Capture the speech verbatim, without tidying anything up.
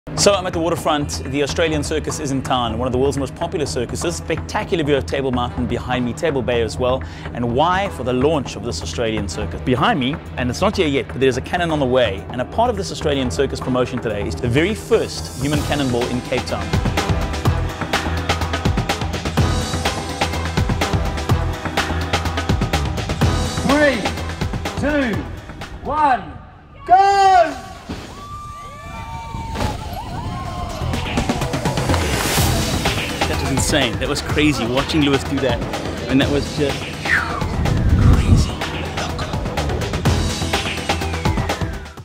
So I'm at the waterfront. The Australian Circus is in town, one of the world's most popular circuses. Spectacular view of Table Mountain behind me, Table Bay as well. And why? For the launch of this Australian circus. Behind me, and it's not here yet, but there's a cannon on the way. And a part of this Australian circus promotion today is the very first human cannonball in Cape Town. Three, two, one, go! That was insane. That was crazy watching Lewis do that. And that was just